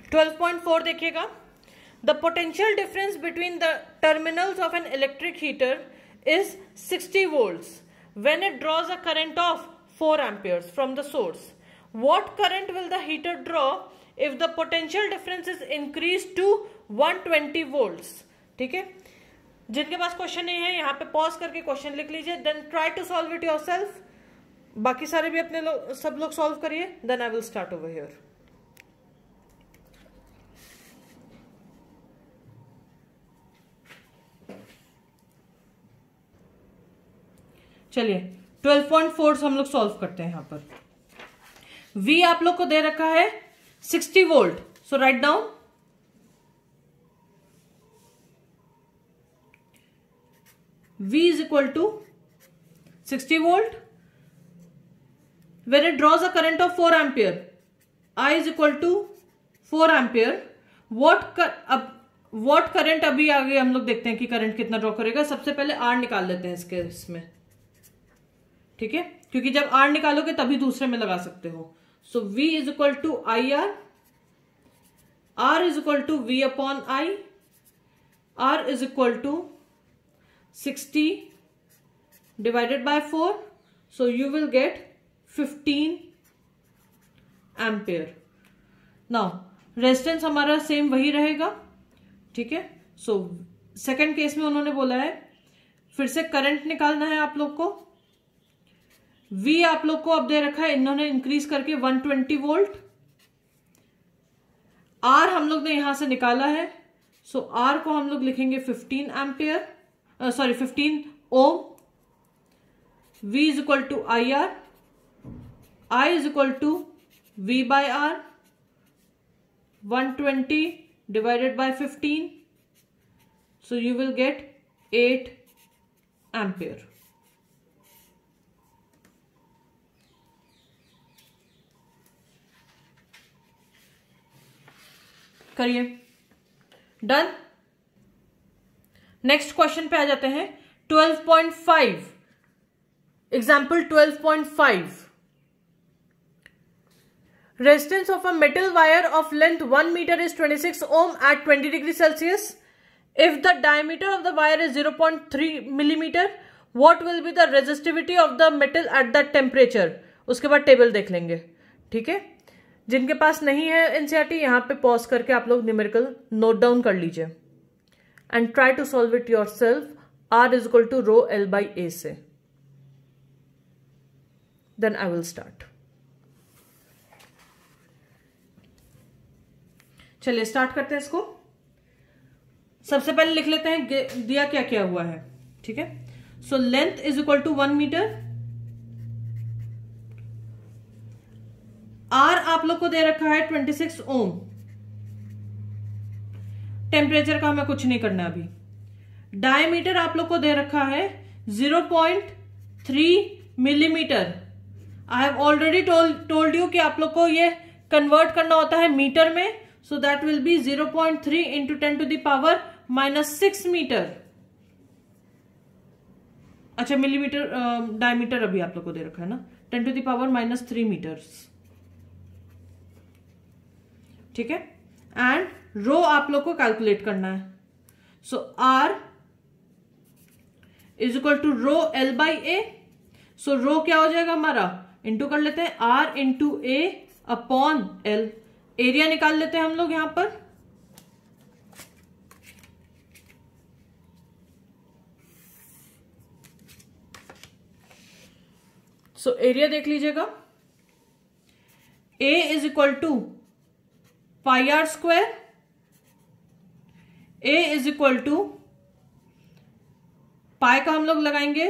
12.4 देखिएगा, the potential difference between the terminals of an electric heater is 60 volts when it draws a current of 4 amperes from the source. What current will the heater draw if the potential difference is increased to 120 volts? ठीक है, जिनके पास question नहीं है यहाँ पे pause करके question लिख लीजिए, then try to solve it yourself. बाकी सारे भी अपने सब लोग सॉल्व करिए, then I will start over here. चलिए 12.4 से हम लोग सॉल्व करते हैं। यहां पर V आप लोग को दे रखा है 60 volt, so write down V is equal to 60 volt when it draws a current of 4 ampere, I is equal to 4 ampere. what current अभी आगे हम लोग देखते हैं कि करंट कितना ड्रॉ करेगा। सबसे पहले R निकाल लेते हैं इसके इसमें, ठीक है, क्योंकि जब R निकालोगे तभी दूसरे में लगा सकते हो। So V is equal to I R is equal to V upon I, R is equal to 60 divided by 4, so you will get 15 ampere. Now resistance हमारा सेम वही रहेगा, ठीक है। सो सेकेंड केस में उन्होंने बोला है फिर से करंट निकालना है आप लोग को। V आप लोग को अब दे रखा है इन्होंने इंक्रीज करके 120 वोल्ट। R हम लोग ने यहां से निकाला है, सो R को हम लोग लिखेंगे 15 ampere, sorry 15 ohm. V is equal to I R, I is equal to V by R, 120 divided by 15, so you will get 8 ampere. करिए, डन। नेक्स्ट क्वेश्चन पे आ जाते हैं 12.5, example 12.5। Resistance of a metal wire of length 1 metre is 26 ohm at 20 degree Celsius. If the diameter of the wire is 0.3 millimetre, what will be the resistivity of the metal at the temperature. उसके बाद table देख लेंगे, ठीक है। जिनके पास नहीं है NCERT, यहां पे पॉज करके आप लोग न्यूमेरिकल नोट डाउन कर लीजिए and try to solve it yourself. R is equal to rho L by A से, देन आई विल स्टार्ट। चलिए स्टार्ट करते हैं इसको। सबसे पहले लिख लेते हैं दिया क्या क्या हुआ है, ठीक है। So length is equal to 1 metre. R आप लोग को दे रखा है 26 ओम। टेम्परेचर का हमें कुछ नहीं करना अभी। डायमीटर आप लोग को दे रखा है 0.3 millimetre. I have already told you कि आप लोग को ये कन्वर्ट करना होता है मीटर में, so that will be 0.3 into 10 to the power -6 metre. अच्छा मिलीमीटर, डायमीटर अभी आप लोग को दे रखा है ना, 10 टू द पावर -3 मीटर्स, ठीक है। एंड रो आप लोग को कैलकुलेट करना है। So R is equal to rho L by A। So rho क्या हो जाएगा हमारा, इंटू कर लेते हैं R into A upon L। Area निकाल लेते हैं हम लोग यहां पर। सो एरिया देख लीजिएगा, A is equal to pi R square. A is equal to pi का हम लोग लगाएंगे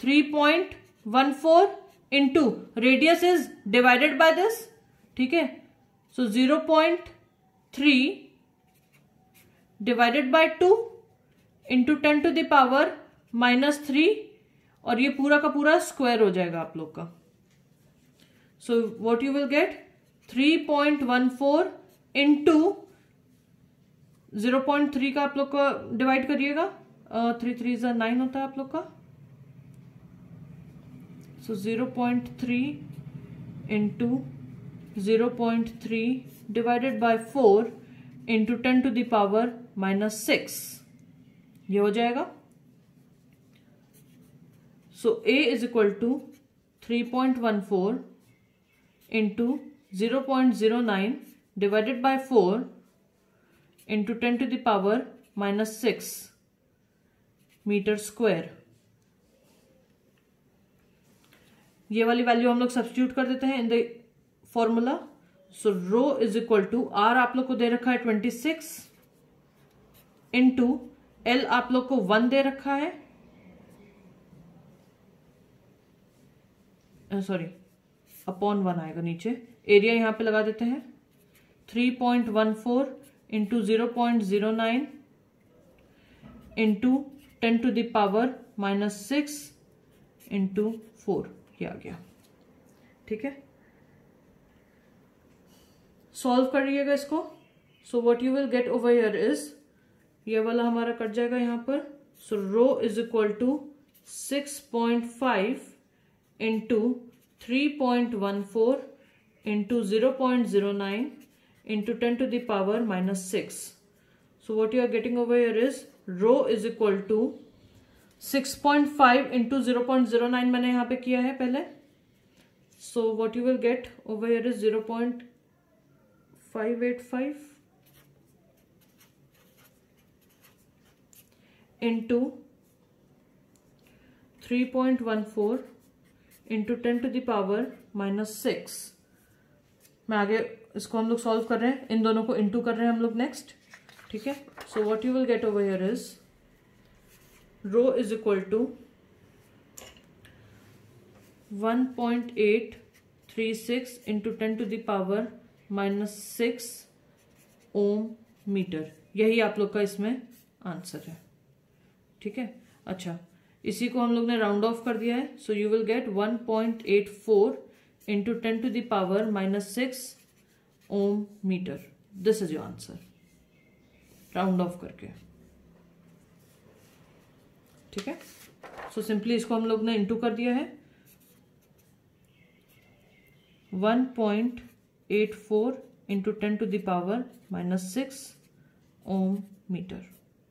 3.14 into radius is divided by this, ठीक है। So 0.3 divided by 2 into 10 to the power -3, और ये पूरा का पूरा स्क्वायर हो जाएगा आप लोग का। So what you will get 3.14 into 0.3 का आप लोग का डिवाइड करिएगा, 3 3 9 होता है आप लोग का। So 0.3 into 0.3 divided by 4 into 10 to the power -6, ये हो जाएगा. So A is equal to 3.14 into 0.09 divided by 4 into 10 to the power -6 metre square. ये वाली वैल्यू हम लोग सब्स्टिट्यूट कर देते हैं in the formula. So rho is equal to R आप लोग को दे रखा है 26 इंटू एल आप लोग को 1 दे रखा है, सॉरी अपॉन 1 आएगा नीचे. एरिया यहां पे लगा देते हैं 3.14 into 0.09 into 10 to the power -6 into 4, ये आ गया. ठीक है, सॉल्व करिएगा इसको. So what you will get over here is, ये वाला हमारा कट जाएगा यहां पर. So rho is equal to 6.5 into 3.14 into 0.09 into 10 to the power -6. So what you are getting over here is rho is equal to 6.5 into 0.09 मैंने यहां पे किया है पहले. So what you will get over here is 0.585 into 3.14 into 10 to the power -6. मैं आगे इसको हम लोग सॉल्व कर रहे हैं, इन दोनों को इंटू कर रहे हैं हम लोग नेक्स्ट. ठीक है, so what you will get over here is rho is equal to 1.836 into 10 to the power -6 ohm metre. यही आप लोग का इसमें आंसर है. ठीक है, अच्छा इसी को हम लोग ने राउंड ऑफ कर दिया है. So you will get 1.84 into 10 to the power -6 ohm metre. This is your answer round off करके. ठीक है, सो सिंपली इसको हम लोग ने इंटू कर दिया है 1.84 into 10 to the power -6 ohm metre.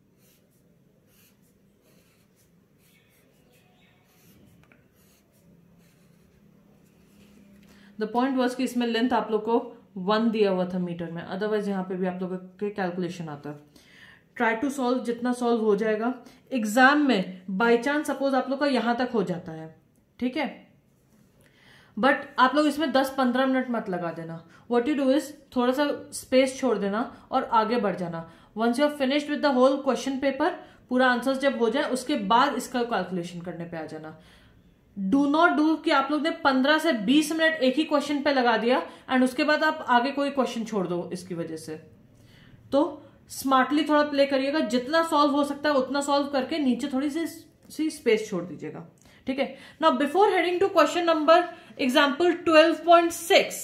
The point was कि इसमें लेंथ आप लोग को 1 दिया हुआ था मीटर में, अदरवाइज यहाँ पे भी आप लोगों के कैलकुलेशन आता है. ट्राई टू सॉल्व, जितना सॉल्व हो जाएगा. एग्जाम में बाय चांस सपोज आप लोग का यहां तक हो जाता है, ठीक है, बट आप लोग इसमें 10-15 मिनट मत लगा देना. व्हाट यू डू इज थोड़ा सा स्पेस छोड़ देना और आगे बढ़ जाना. Once you are finished with the whole question paper, पूरा आंसर्स जब हो जाए उसके बाद इसका कैलकुलेशन करने पे आ जाना. डू नॉट डू कि आप लोग ने 15 से 20 मिनट एक ही क्वेश्चन पे लगा दिया एंड उसके बाद आप आगे कोई क्वेश्चन छोड़ दो इसकी वजह से. तो स्मार्टली थोड़ा प्ले करिएगा, जितना सॉल्व हो सकता है उतना सॉल्व करके नीचे थोड़ी सी स्पेस छोड़ दीजिएगा. ठीक है, now before heading to question number example 12.6,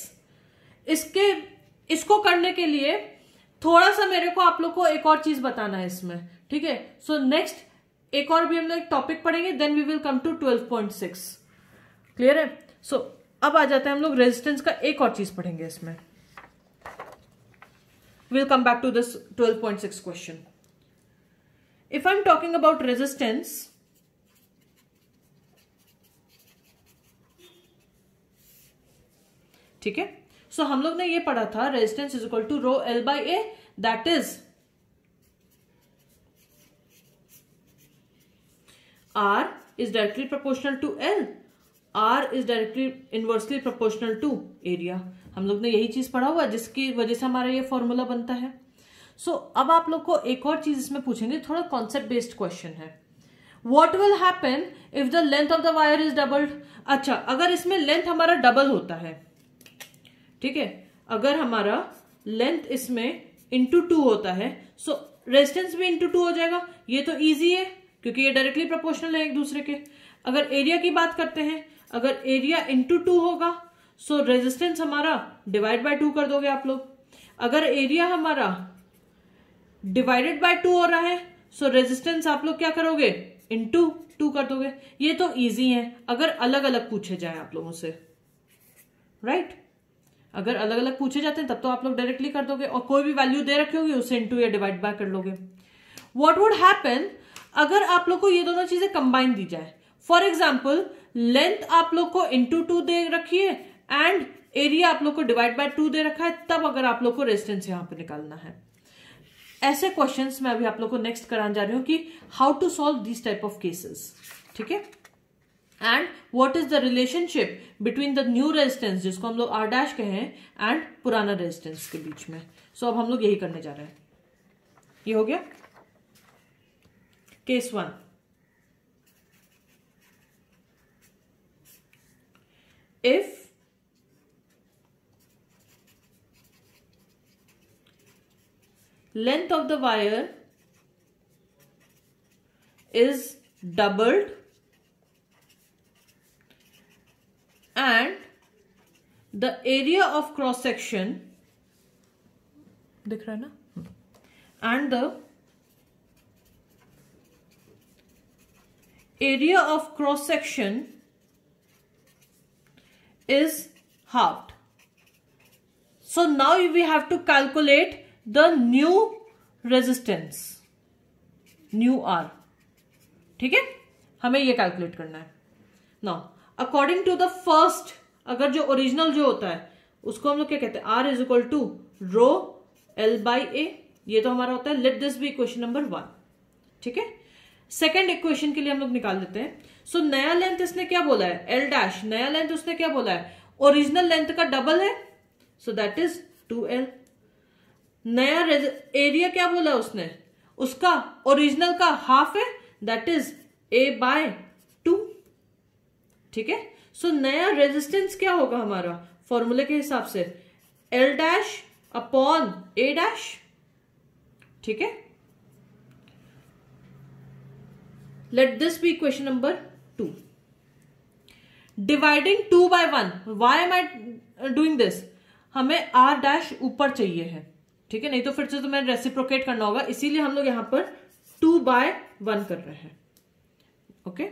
इसको करने के लिए थोड़ा सा मेरे को आप लोग को एक और चीज बताना है इसमें. ठीक है, सो नेक्स्ट एक और भी हम लोग एक टॉपिक पढ़ेंगे, then we will come to 12.6. Clear है? सो अब आ जाते हैं हम लोग रेजिस्टेंस का एक और चीज पढ़ेंगे इसमें. we'll come back to this 12.6 question. If I'm talking about resistance, ठीक है, सो हम लोग ने ये पढ़ा था resistance is equal to rho L by A, that is R is directly proportional to L, R is directly inversely proportional to area. हम लोग ने यही चीज पढ़ा हुआ जिसकी वजह से हमारा ये फॉर्मूला बनता है. सो अब आप लोग को एक और चीज इसमें पूछेंगे, थोड़ा कॉन्सेप्ट बेस्ड क्वेश्चन है. What will happen if the length of the wire is doubled. अच्छा, अगर इसमें लेंथ हमारा डबल होता है, ठीक है, अगर हमारा लेंथ इसमें इंटू 2 होता है, सो रेजिस्टेंस भी इंटू 2 हो जाएगा. ये तो ईजी है क्योंकि ये डायरेक्टली प्रोपोर्शनल है एक दूसरे के. अगर एरिया की बात करते हैं, अगर एरिया इंटू 2 होगा, सो रेजिस्टेंस हमारा डिवाइड बाय 2 कर दोगे आप लोग. अगर एरिया हमारा डिवाइडेड बाय 2 हो रहा है, सो रेजिस्टेंस आप लोग क्या करोगे, इंटू 2 कर दोगे. ये तो इजी है अगर अलग अलग पूछे जाए आप लोगों से, राइट. अगर अलग अलग पूछे जाते हैं तब तो आप लोग डायरेक्टली कर दोगे, और कोई भी वैल्यू दे रखी होगी उससे इंटू या डिवाइड बाय कर लोगे। व्हाट वुड हैपन अगर आप लोग को ये दोनों चीजें कंबाइन दी जाए। फॉर एग्जाम्पल लेंथ आप लोग को इंटू 2 दे रखी है एंड एरिया आप लोग को डिवाइड बाय 2 दे रखा है, तब अगर आप लोग को रेजिस्टेंस यहां पे निकालना है। ऐसे क्वेश्चंस मैं अभी आप लोग को नेक्स्ट कराने जा रही हूं कि how to solve this type of cases, ठीक है। And what is the relationship between the new resistance, जिसको हम लोग आर डैश कहें, एंड पुराना रेजिस्टेंस के बीच में। सो अब हम लोग यही करने जा रहे हैं। ये हो गया case 1। If length of the wire is doubled and the area of cross section, दिख रहा है ना, and the area of cross section is halved. So now we have to calculate the new resistance, new R, ठीक है, हमें ये calculate करना है। Now according to the first, अगर जो ओरिजिनल जो होता है उसको हम लोग क्या कहते हैं, R is equal to rho L by A, ये तो हमारा होता है। Let this be equation number 1, ठीक है। सेकेंड इक्वेशन के लिए हम लोग निकाल देते हैं। सो नया लेंथ इसने क्या बोला है, L डैश, नया लेंथ उसने क्या बोला है, ओरिजिनल लेंथ का डबल है, सो दैट इज 2L। नया एरिया क्या बोला उसने, उसका ओरिजिनल का हाफ है, दैट इज ए बाय 2, ठीक है। सो नया रेजिस्टेंस क्या होगा हमारा फॉर्मूले के हिसाब से, L dash upon A dash, ठीक है। Let this be equation number 2। Dividing 2 by 1, why am I doing this, हमें आर डैश ऊपर चाहिए है, ठीक है, नहीं तो फिर से तो मैंने रेसिप्रोकेट करना होगा, इसीलिए हम लोग यहां पर 2 by 1 कर रहे हैं, ओके।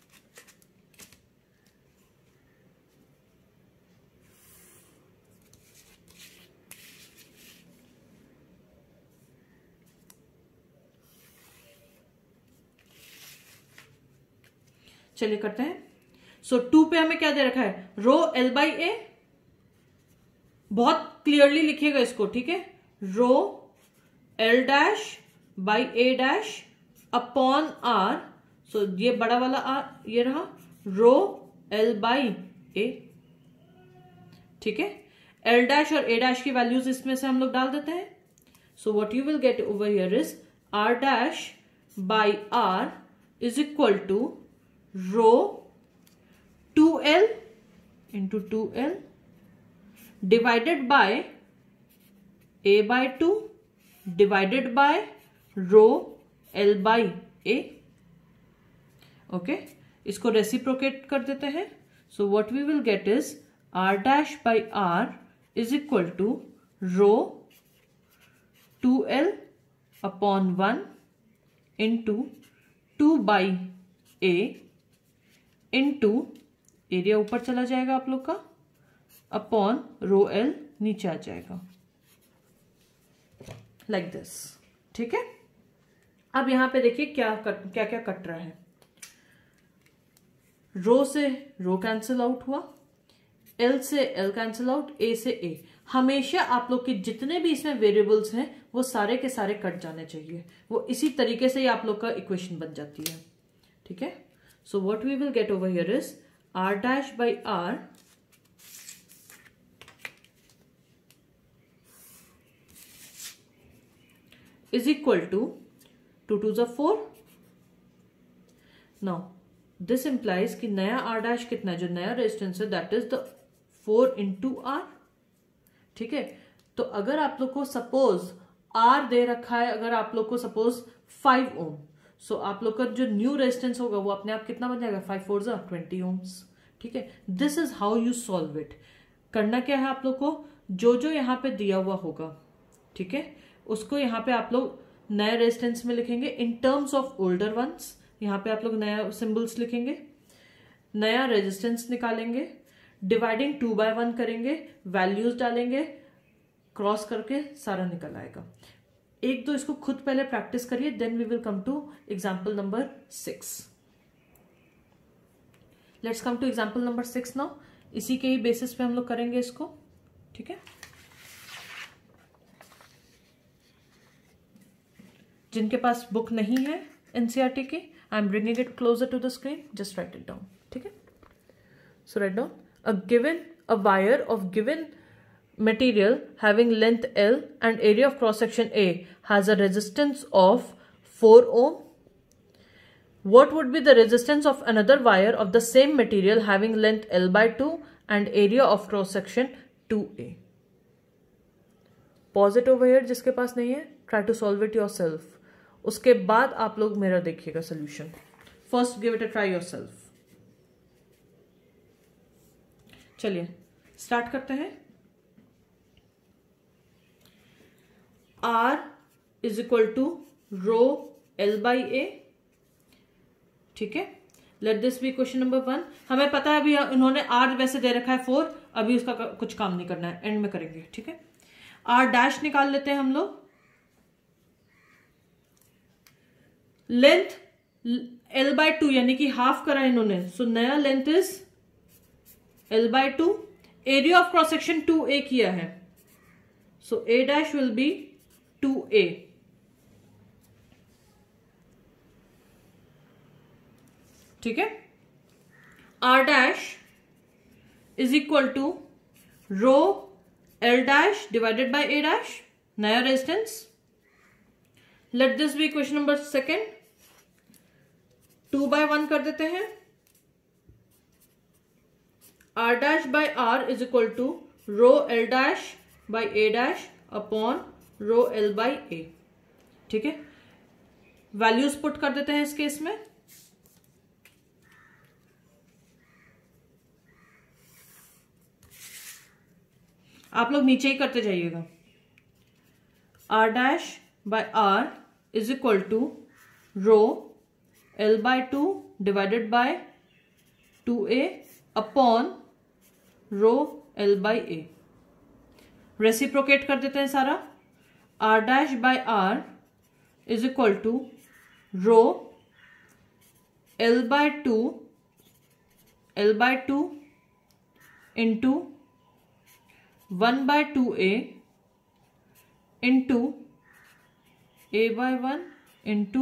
चलिए करते हैं। सो 2 पे हमें क्या दे रखा है, रो L बाई ए, बहुत क्लियरली लिखिएगा इसको, ठीक है, rho L dash by A dash upon R, so ये बड़ा वाला आर ये रहा, रो L बाई ए, ठीक है। L डैश और A डैश की वैल्यूज इसमें से हम लोग डाल देते हैं। So what you will get over here is R dash by R is equal to rho 2L into 2L divided by a by 2 divided by rho L by a, okay. इसको reciprocate कर देते हैं। So what we will get is R dash by R is equal to rho 2L upon 1 into 2 by a into area ऊपर चला जाएगा आप लोग का, अपॉन रो L नीचे आ जाएगा, लाइक दिस, ठीक है। अब यहां पे देखिए क्या क्या कट रहा है, रो से रो कैंसिल आउट हुआ, L से L कैंसिल आउट, A से A। हमेशा आप लोग के जितने भी इसमें वेरिएबल्स हैं वो सारे के सारे कट जाने चाहिए, वो इसी तरीके से ही आप लोग का इक्वेशन बन जाती है, ठीक है। So what we will get over here is R dash by R is equal to 2 2s are 4। Now this implies कि नया R डैश कितना है, जो नया रेजिस्टेंस है that is the 4 into R, ठीक है। तो अगर आप लोग को सपोज R दे रखा है, अगर आप लोग को सपोज 5 ओम, सो आप लोग का जो न्यू रेजिस्टेंस होगा वो अपने आप कितना बन जाएगा, 5 4s are 20 ओम्स, ठीक है। This is how you solve it. करना क्या है आप लोग को, जो जो यहाँ पे दिया हुआ होगा, ठीक है, उसको यहाँ पे आप लोग नए रेजिस्टेंस में लिखेंगे in terms of older ones. यहाँ पे आप लोग नया सिंबल्स लिखेंगे, नया रेजिस्टेंस निकालेंगे, डिवाइडिंग 2/1 करेंगे, वैल्यूज डालेंगे, क्रॉस करके सारा निकल आएगा। एक दो इसको खुद पहले प्रैक्टिस करिए, then we will come to example number 6। Let's come to example number 6 now. इसी के ही बेसिस पे हम लोग करेंगे इसको, ठीक है। जिनके पास बुक नहीं है एनसीईआरटी की, I am bringing it closer to the screen, just write it down, ठीक है। So write down a wire of given material having length L and area of cross section A has a resistance of 4 ohm. What would be the resistance of another wire of the same material having length L/2 and area of cross section 2A? Pause it over here जिसके पास नहीं है, try to solve it yourself. उसके बाद आप लोग मेरा देखिएगा solution. First give it a try yourself. चलिए स्टार्ट करते हैं। R is equal to rho L/A, ठीक है। Let this be question number 1। हमें पता है अभी इन्होंने R वैसे दे रखा है 4, अभी उसका कुछ काम नहीं करना है, एंड में करेंगे, ठीक है। R' निकाल लेते हैं हम लोग। लेंथ L/2 यानी कि हाफ करा इन्होंने, सो नया length is L/2। Area of cross section 2A किया है, सो A' विल बी 2A, ठीक है। R' is equal to rho L' divided by A', नया resistance. Let this be question number 2। 2/1 कर देते हैं। R' by R is equal to rho L' by A' upon rho L by A, ठीक है। Values put कर देते हैं इस केस में। आप लोग नीचे ही करते जाइएगा। R' by R is equal to rho L/2 divided by 2A upon rho L/A। Reciprocate कर देते हैं सारा। R' by R is equal to rho L/2 into 1/2A into A/1 into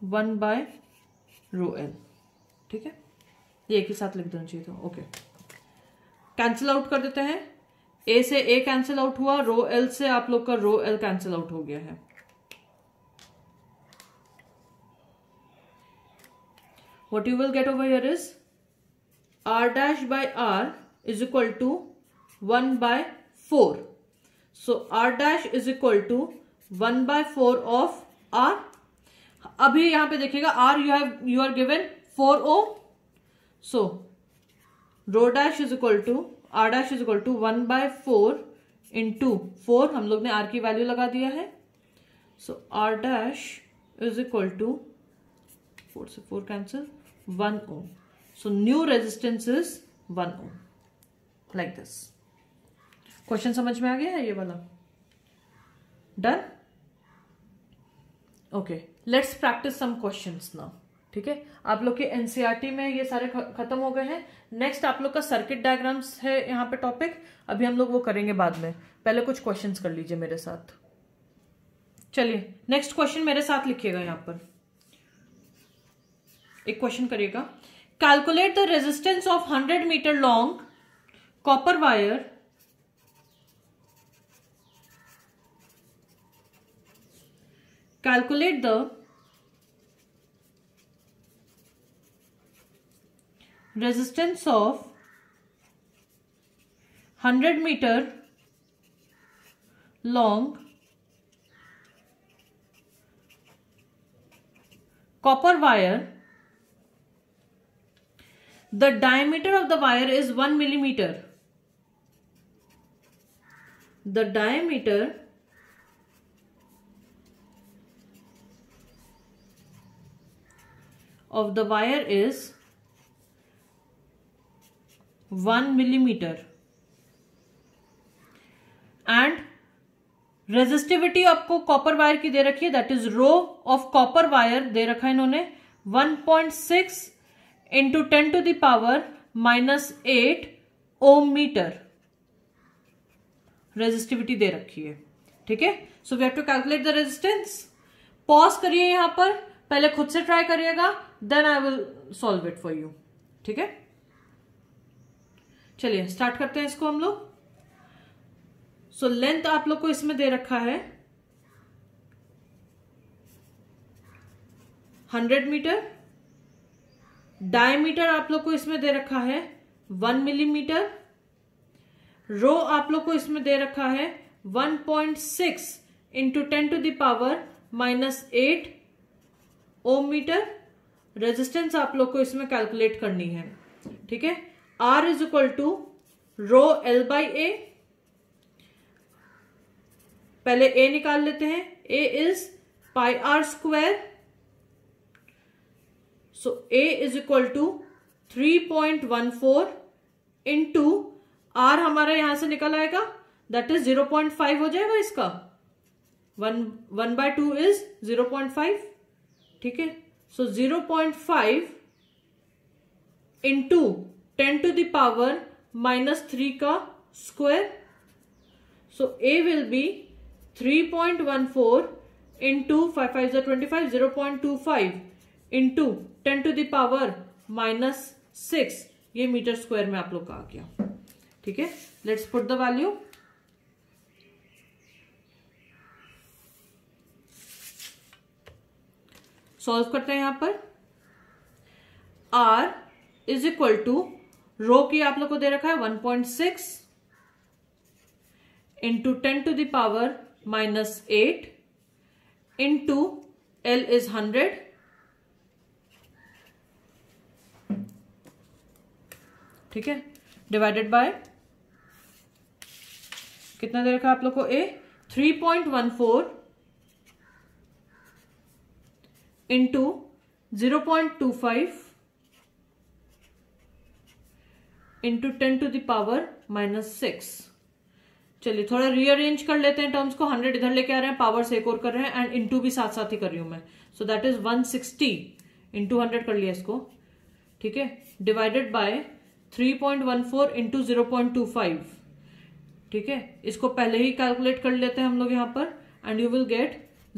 1/रो L, ठीक है। ये एक ही साथ लिख देना चाहिए था, ओके। कैंसिल आउट कर देते हैं। A से A कैंसिल आउट हुआ, रो L से आप लोग का रो L कैंसिल आउट हो गया है। What you will get over here is R' by R is equal to 1/4. So R' is equal to 1/4 of R. अभी यहां पे देखिएगा R you are given 4 ohm. So R' is equal to 1/4 into 4, हम लोग ने R की value लगा दिया है। So R' is equal to 4 से 4 cancel, 1 ohm. So new resistance is 1 ohm, like this. Question समझ में आ गया है ये वाला? Done? Okay, let's practice some questions now, ठीक है। आप लोग के एनसीईआरटी में ये सारे खत्म हो गए हैं। नेक्स्ट आप लोग का सर्किट डायग्राम्स है यहाँ पे टॉपिक, अभी हम लोग वो करेंगे बाद में। पहले कुछ क्वेश्चंस कर लीजिए मेरे साथ। चलिए नेक्स्ट क्वेश्चन मेरे साथ लिखिएगा। यहाँ पर एक क्वेश्चन करिएगा। Calculate the resistance of 100 metre long copper wire calculate the resistance of 100 meter long copper wire. The diameter of the wire is 1 millimeter. The diameter of the wire is 1 millimetre and resistivity आपको copper wire की दे रखी है, that is rho of copper wire दे रखा है इन्होंने 1.6 into 10 to the power -8 ohm metre resistivity दे रखी है। ठीक है, so we have to calculate the resistance. Pause करिए यहां पर, पहले खुद से ट्राई करिएगा, then I will solve it for you. ठीक है, चलिए स्टार्ट करते हैं इसको हम लोग। सो लेंथ आप लोग को इसमें दे रखा है 100 मीटर, डायमीटर आप लोग को इसमें दे रखा है 1 मिलीमीटर, रो आप लोग को इसमें दे रखा है 1.6 into 10 to the power -8 ohm metre. Resistance आप लोग को इसमें कैलकुलेट करनी है। ठीक है, R is equal to rho L by A। पहले A निकाल लेते हैं, A is pi R square, so A is equal to 3.14 into R हमारा यहां से निकल आएगा, दैट इज 0.5 हो जाएगा इसका, 1/2 इज 0.5। ठीक है, so 0.5 into 10 to the power -3 का square, so A will be 3.14 into 5 5 25, 0.25 into 10 to the power -6, ये मीटर स्क्वायर में आप लोग का आ गया। ठीक है, let's put the value. Solve करते हैं यहां पर। R is equal to rho की आप लोग को दे रखा है 1.6 into 10 to the power -8 into L is 100, ठीक है, डिवाइडेड बाय कितना दे रखा है आप लोग को A 3.14 into 0.25 into 10 to the power -6। चलिए थोड़ा रीअरेंज कर लेते हैं टर्म्स को, 100 इधर लेके आ रहे हैं, पावर से एक और कर रहे हैं एंड इंटू भी साथ साथ ही कर रही हूं मैं, सो दैट इज 160 इंटू 100 कर लिया इसको। ठीक है, डिवाइडेड बाय 3.14 इंटू 0.25। ठीक है, इसको पहले ही कैलकुलेट कर लेते हैं हम लोग यहां पर and you will get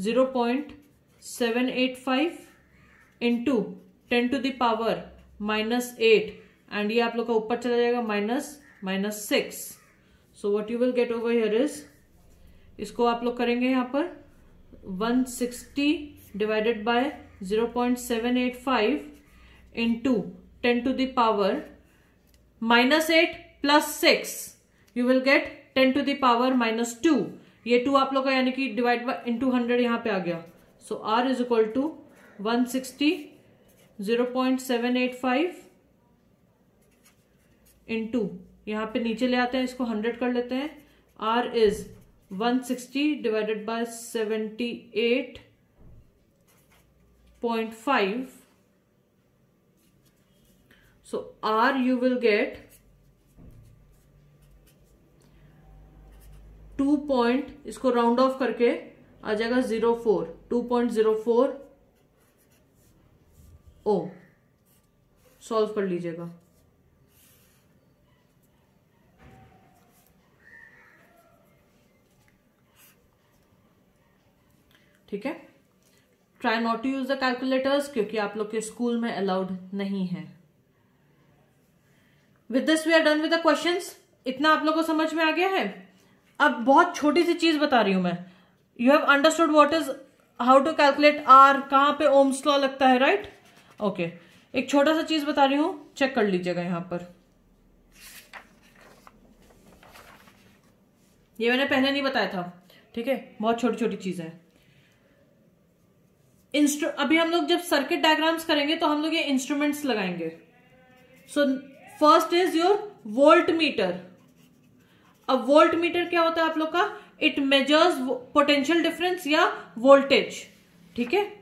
0.785 into 10 to the power -8 and ये आप लोग का ऊपर चला जाएगा -6। So what you will get over here is, इसको आप लोग करेंगे यहां पर 160 divided by 0.785 into 10 to the power -8 plus 6, you will get 10 to the power -2। ये 2 आप लोग का यानी कि डिवाइड बाय इंटू 100 यहां पे आ गया। So R is equal to 160 0.785 into, यहां पे नीचे ले आते हैं इसको 100 कर लेते हैं, R is 160 divided by 78.5, so R you will get 2. इसको राउंड ऑफ करके आ जाएगा 0.4, 2.04 ओम। सॉल्व कर लीजिएगा। ठीक है, try not to use the calculators क्योंकि आप लोग के स्कूल में अलाउड नहीं है। With this we are done with the questions. इतना आप लोग को समझ में आ गया है। अब बहुत छोटी सी चीज बता रही हूं मैं। You have understood what is how to calculate R, कहां पे ओम्स लॉ लगता है, राइट? ओके, एक छोटा सा चीज बता रही हूं, चेक कर लीजिएगा यहां पर। ये मैंने पहले नहीं बताया था, ठीक है, बहुत छोटी छोटी चीजें हैं। अभी हम लोग जब सर्किट डायग्राम्स करेंगे तो हम लोग ये इंस्ट्रूमेंट्स लगाएंगे। So first is your voltmeter. अब वोल्ट मीटर क्या होता है आप लोग का? इट मेजर्स पोटेंशियल डिफरेंस या वोल्टेज, ठीक है।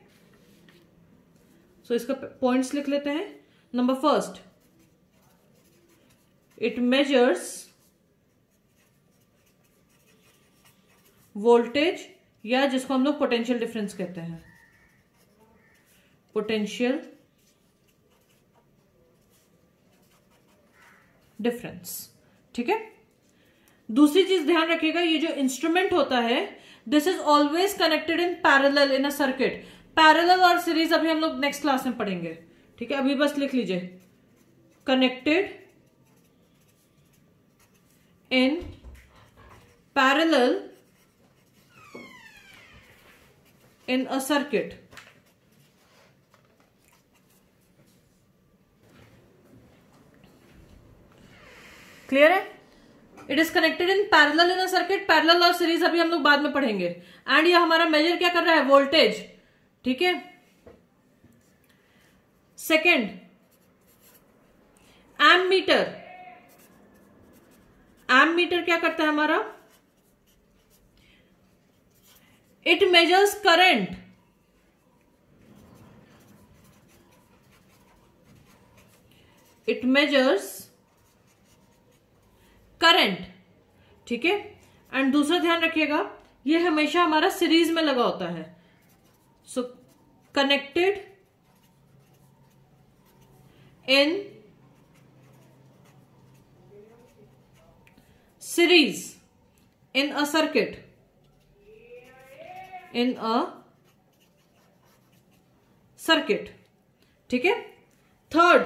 सो इसका पॉइंट्स लिख लेते हैं। Number first, it measures voltage, या जिसको हम लोग पोटेंशियल डिफरेंस कहते हैं, पोटेंशियल डिफरेंस। ठीक है, दूसरी चीज ध्यान रखिएगा, ये जो इंस्ट्रूमेंट होता है this is always connected in parallel in a circuit. Parallel और सीरीज अभी हम लोग नेक्स्ट क्लास में पढ़ेंगे। ठीक है, अभी बस लिख लीजिए, connected in parallel in a circuit. Clear है? It is connected in parallel in a circuit. Parallel और सीरीज अभी हम लोग बाद में पढ़ेंगे। एंड ये हमारा मेजर क्या कर रहा है? वोल्टेज। ठीक है, सेकेंड एमीटर। एमीटर क्या करता है हमारा? It measures current. It measures current. ठीक है, एंड दूसरा ध्यान रखिएगा, ये हमेशा हमारा सीरीज में लगा होता है। So connected in series in a circuit, in a circuit. ठीक है, थर्ड,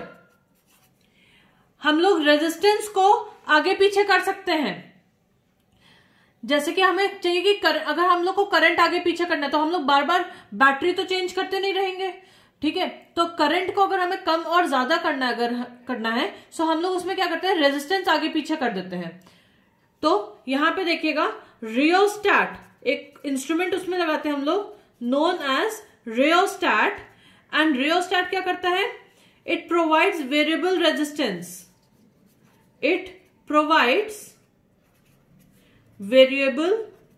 हम लोग रेजिस्टेंस को आगे पीछे कर सकते हैं। जैसे कि हमें चाहिए कि अगर हम लोग को करंट आगे पीछे करना है तो हम लोग बार बार बैटरी तो चेंज करते नहीं रहेंगे। ठीक है, तो करंट को अगर हमें कम और ज्यादा करना है, अगर करना है तो हम लोग उसमें क्या करते हैं? रेजिस्टेंस आगे पीछे कर देते हैं। तो यहां पे देखिएगा, रियोस्टैट एक इंस्ट्रूमेंट उसमें लगाते हैं हम लोग, known as rheostat. And rheostat क्या करता है? It provides variable resistance. It provides variable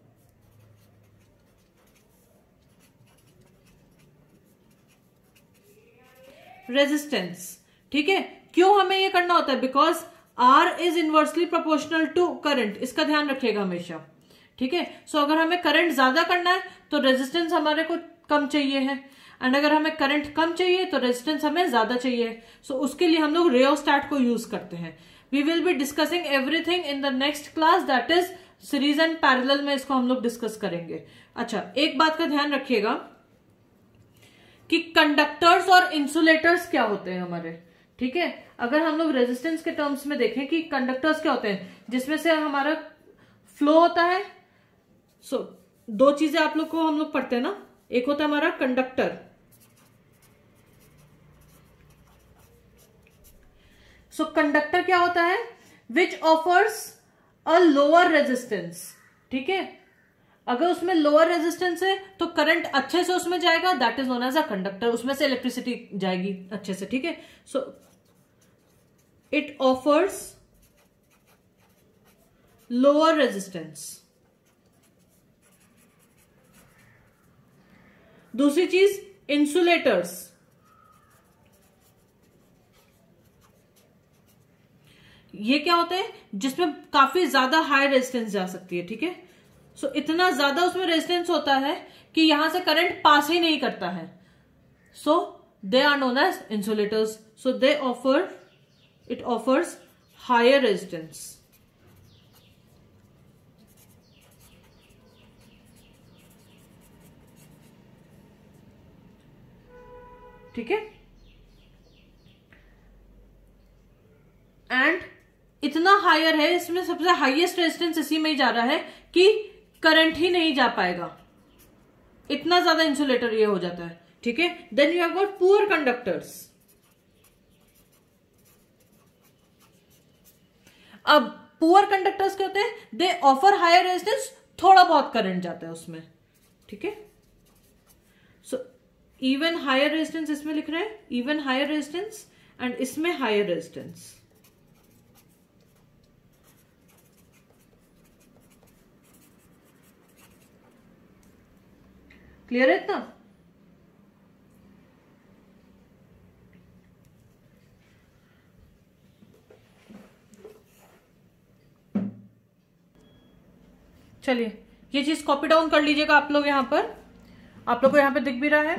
resistance। ठीक है, क्यों हमें ये करना होता है? Because R is inversely proportional to current. इसका ध्यान रखिएगा हमेशा। ठीक है, सो अगर हमें करंट ज्यादा करना है तो रेजिस्टेंस हमारे को कम चाहिए है, एंड अगर हमें करंट कम चाहिए तो रेजिस्टेंस हमें ज्यादा चाहिए। सो उसके लिए हम लोग रियोस्टैट को यूज करते हैं। We will be discussing everything in the next class, that is series and parallel में इसको हम लोग डिस्कस करेंगे। अच्छा, एक बात का ध्यान रखिएगा कि कंडक्टर्स और इंसुलेटर्स क्या होते हैं हमारे। ठीक है, अगर हम लोग रेजिस्टेंस के टर्म्स में देखें कि कंडक्टर्स क्या होते हैं, जिसमें से हमारा फ्लो होता है। सो दो चीजें आप लोग को हम लोग पढ़ते हैं ना, एक होता है हमारा कंडक्टर। सो कंडक्टर क्या होता है? Which offers a lower resistance. ठीक है, अगर उसमें लोअर रेजिस्टेंस है तो करंट अच्छे से उसमें जाएगा, that is known as a conductor. उसमें से इलेक्ट्रिसिटी जाएगी अच्छे से। ठीक है, so it offers lower resistance. दूसरी चीज, इंसुलेटर्स। ये क्या होता है? जिसमें काफी ज्यादा हाई रेजिस्टेंस जा सकती है। ठीक है, सो इतना ज्यादा उसमें रेजिस्टेंस होता है कि यहां से करंट पास ही नहीं करता है। So they are known as insulators. So they offer, it offers higher resistance. ठीक है, एंड इतना हायर है, इसमें सबसे हाईएस्ट रेजिस्टेंस इसी में ही जा रहा है कि करंट ही नहीं जा पाएगा। इतना ज्यादा इंसुलेटर ये हो जाता है। ठीक है, then you have got poor conductors. अब पुअर कंडक्टर्स क्या होते हैं? दे ऑफर हायर रेजिस्टेंस, थोड़ा बहुत करंट जाता है उसमें। ठीक है, सो इवन हायर रेजिस्टेंस इसमें लिख रहे हैं, इवन हायर रेजिस्टेंस, एंड इसमें हायर रेजिस्टेंस। क्लियर है इतना? चलिए ये चीज कॉपी डाउन कर लीजिएगा आप लोग, यहां पर आप लोग को यहां पे दिख भी रहा है।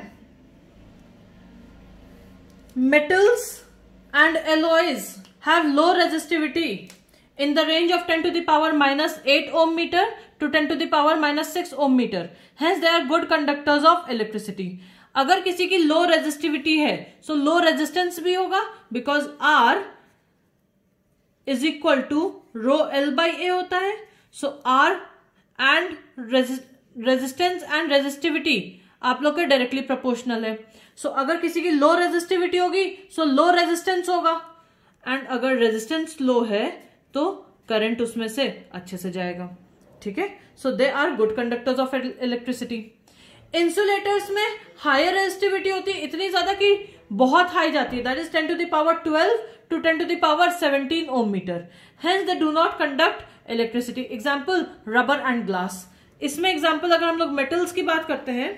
Metals and alloys have low resistivity in the range of 10 to the power minus 8 ohm meter to 10 to the power minus 6 ohm meter. Hence they are good conductors of electricity. अगर किसी की लो रेजिस्टिविटी है सो low resistance भी होगा, because R is equal to rho L by A होता है। So R and resistance and resistivity आप लोग के डायरेक्टली प्रोपोर्शनल है। सो अगर किसी की लो रेजिस्टिविटी होगी सो लो रेजिस्टेंस होगा, एंड अगर रेजिस्टेंस लो है तो करंट उसमें से अच्छे से जाएगा। ठीक है, so they are good conductors of electricity. Insulators में हायर रेजिस्टिविटी होती है, इतनी ज्यादा कि बहुत हाई जाती है, that is 10 to the power 12 to 10 to the power 17 ohm meter. Hence they do not conduct electricity. Example rubber and glass. इसमें एग्जाम्पल अगर हम लोग मेटल्स की बात करते हैं,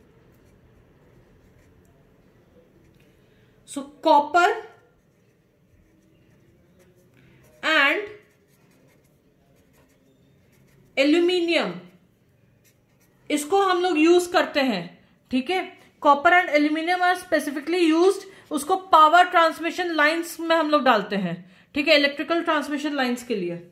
सो कॉपर एंड एल्यूमिनियम, इसको हम लोग यूज करते हैं। ठीक है, copper and aluminium are specifically used, उसको पावर ट्रांसमिशन लाइंस में हम लोग डालते हैं। ठीक है, इलेक्ट्रिकल ट्रांसमिशन लाइंस के लिए।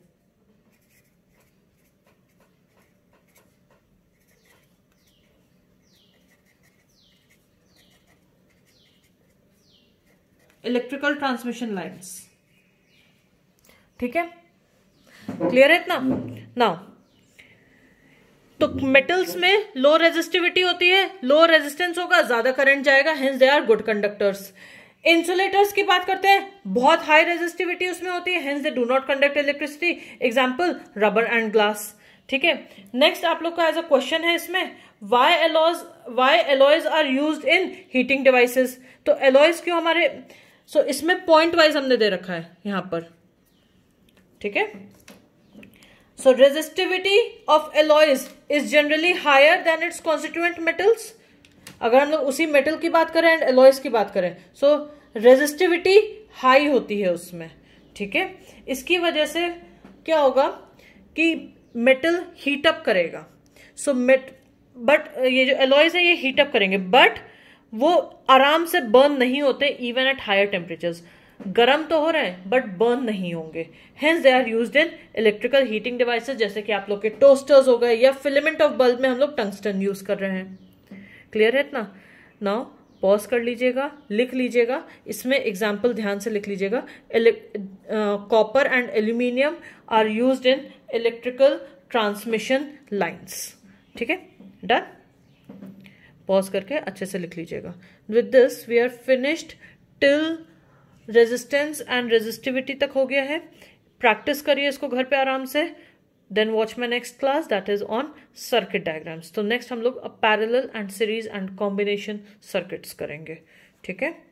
Electrical transmission lines. ठीक है, क्लियर है इतना? नाउ तो मेटल्स में लो रेजिस्टिविटी होती है, लो रेजिस्टेंस होगा, ज्यादा करंट जाएगा, hence they are good conductors. Insulators की बात करते हैं, बहुत हाई रेजिस्टिविटी उसमें होती है, hence they do not conduct electricity. Example rubber and glass. ठीक है, नेक्स्ट आप लोग का एज अ क्वेश्चन है इसमें, why alloys are used in heating devices. तो एलॉयज क्यों हमारे, सो इसमें पॉइंट वाइज हमने दे रखा है यहां पर। ठीक है, so resistivity of alloys is generally higher than its constituent metals. अगर हम लोग उसी मेटल की बात करें एंड एलॉयज की बात करें, सो रेजिस्टिविटी हाई होती है उसमें। ठीक है, इसकी वजह से क्या होगा कि मेटल हीट अप करेगा। सो बट ये जो एलॉयज है ये हीट अप करेंगे, बट वो आराम से बर्न नहीं होते इवन एट हायर टेम्परेचर्स। गर्म तो हो रहे हैं बट बर्न नहीं होंगे, hence they are used in electrical heating devices, जैसे कि आप लोग के टोस्टर्स हो गए, या फिलामेंट ऑफ बल्ब में हम लोग टंगस्टन यूज कर रहे हैं। क्लियर है इतना? नाउ पॉज कर लीजिएगा, लिख लीजिएगा, इसमें एग्जाम्पल ध्यान से लिख लीजिएगा। Copper and aluminium are used in electrical transmission lines. ठीक है, डन? पॉज करके अच्छे से लिख लीजिएगा। With this we are finished till resistance and resistivity तक हो गया है। प्रैक्टिस करिए इसको घर पे आराम से, then watch my next class that is on circuit diagrams. तो नेक्स्ट हम लोग parallel and series and combination circuits करेंगे। ठीक है।